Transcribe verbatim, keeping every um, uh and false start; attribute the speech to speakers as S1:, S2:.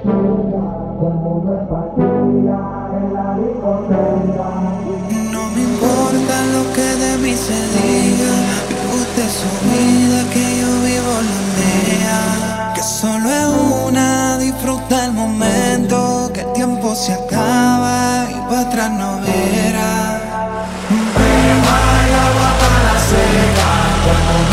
S1: No me importa lo que de mí se diga, vive usted su vida, que yo vivo la mía. Que solo es una, disfruta el momento, que el tiempo se acaba y para atrás no verá.
S2: Beba el agua para la seca,